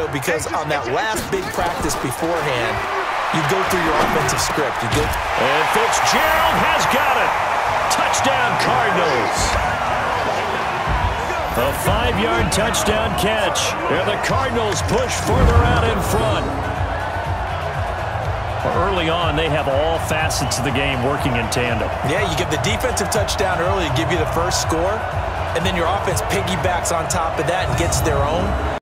Because on that last big practice beforehand, you go through your offensive script. And Fitzgerald has got it. Touchdown, Cardinals. A 5-yard touchdown catch. And the Cardinals push further out in front. Early on, they have all facets of the game working in tandem. Yeah, you give the defensive touchdown early to give you the first score, and then your offense piggybacks on top of that and gets their own.